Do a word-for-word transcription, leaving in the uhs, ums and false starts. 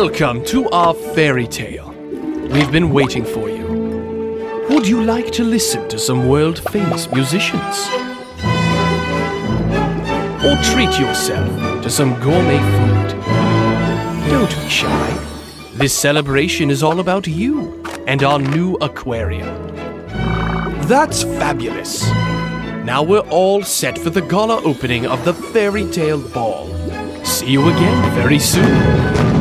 Welcome to our fairy tale. We've been waiting for you. Would you like to listen to some world-famous musicians? Or treat yourself to some gourmet food? Don't be shy. This celebration is all about you and our new aquarium. That's fabulous. Now we're all set for the gala opening of the Fairy Tale Ball. See you again very soon.